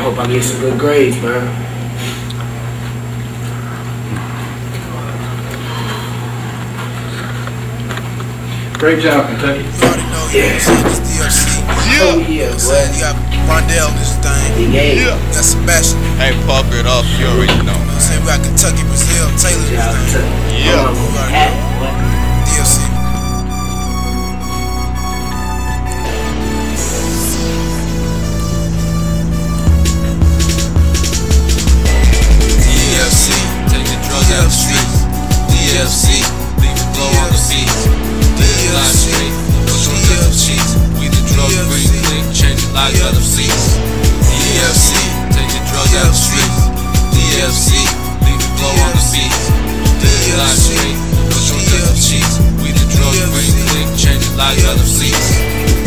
hope I get some good grades, man. Great job, Kentucky. Yeah. Oh yeah, boy. You got Rondell in this thing. Yeah. You got Sebastian. Hey, pump it up, you already know. You know what I'm saying? We got Kentucky, Brazil, Taylor in this thing. Yeah. DLC. DLC. Take the drugs out the streets. DLC. Leave it blow on the beats. Live street, push on different sheets. We the drug free click, change the lives out of seats. DLC. Take the drugs out the streets. DLC. Leave it blow on the beats. Live street, push on different sheets. We the drug free click, change the lives out of seats.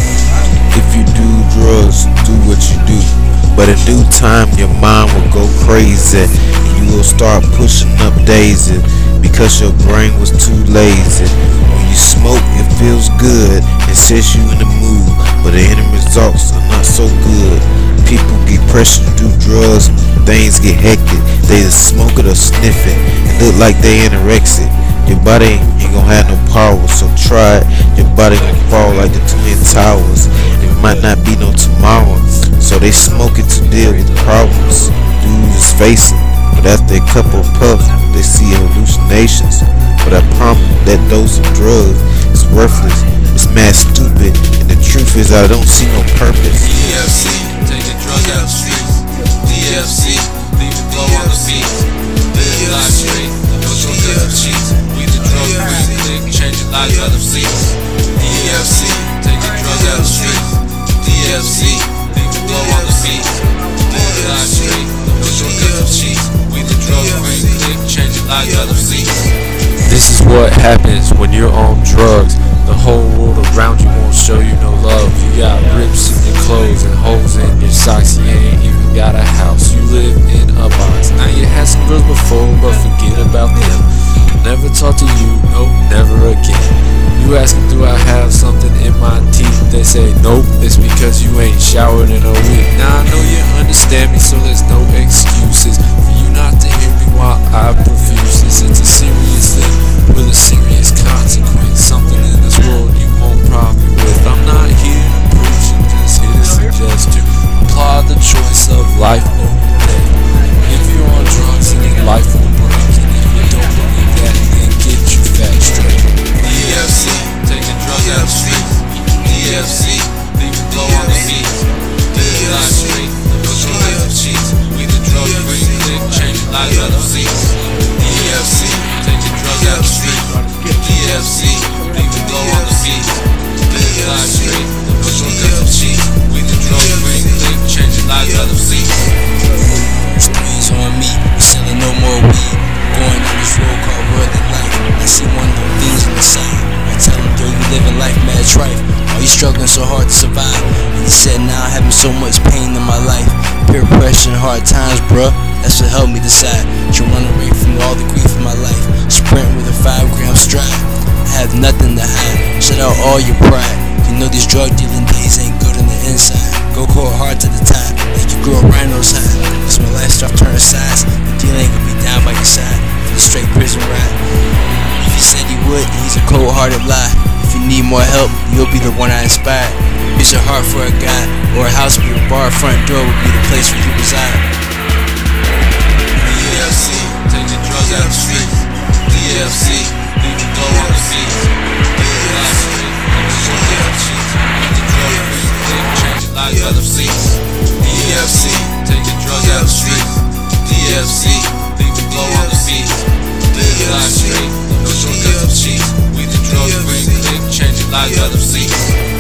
If you do drugs, do what you do. But in due time, your mind will go crazy. And you will start pushing up daisy because your brain was too lazy. When you smoke, it feels good and sets you in the mood, but the end results are not so good. People get pressured to do drugs, things get hectic. They just smoke it or sniff it and look like they anorexic. Your body ain't gonna have no power, so try it. Your body gonna fall like the Twin Towers. It might not be no tomorrow, so they smoke it to deal with problems. Dudes is facing, but after a couple of puffs, they see hallucinations. But I promise that dose of drugs is worthless. It's mad stupid, and the truth is I don't see no purpose. DLC, take the drugs out the streets. DLC, leave it blow on the beats. Live street, push on different sheets. We the drug free click, change the lives out of seats. DLC. Take the drugs out the streets. DLC. Leave it blow on the beats. Live street, push on different sheets. We the drug free click, change the lives out of seats. This is what happens when you're on drugs. The whole world around you won't show you no love. You got rips in your clothes and holes in your socks. You ain't even got a house, you live in a box. Now you had some girls before, but forget about them. Never talk to you, nope, never again. You asking, do I have something in my teeth? They say, nope, it's because you ain't showered in a week. Now I know you understand me, so there's no excuses for you not to hear me while I profuse this. It's a serious thing with a serious consequence. Something in this world you won't profit with. I'm not here to preach, I'm just here to suggest you apply the choice of life over death. If you're on drugs, then your life will break. And if you don't believe that, then get you fat straight. DLC, take the drugs out the streets. DLC, leave it blow on the beats. Live street, push on different sheets. We the drug free click, change the lives out of seats. DLC, take the drugs out the streets. DLC, leave it blow on the beats. Live street, push on different sheets. We the drug free click, change the lives out of seats. Squeeze on me, selling no more weed. Going on this road called worldly life. I see one of them things on the side. I tell them, girl, you living life mad trife. Are you struggling so hard to survive? And he said, now I'm having so much pain in my life. Peer pressure and hard times, bruh. That's what helped me decide to run away from all the grief in my life. Sprint with a 5-gram stride. I have nothing to hide. Shut out all your pride. You know these drug dealing days ain't good on the inside. Go cold hard to the top, like you grew a rhino's high. Cause my life start turning sides. The deal ain't gonna be down by your side. For the straight prison ride. If he said he would, he's a cold-hearted lie. If you need more help, you'll be the one I inspire. Use your heart for a guy, or a house with a bar front door would be the place where you reside. DLC, take the drugs out the streets. DLC, leave it blow on the beats. Live street, push on different sheets. We the drug free click, change the lives out of seats. DLC, take the drugs out the streets. DLC, leave it blow on the beats. Live street, push on different sheets. We the drug free click, change the lives out of seats.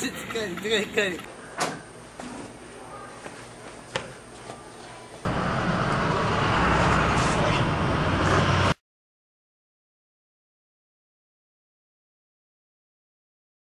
Cut it.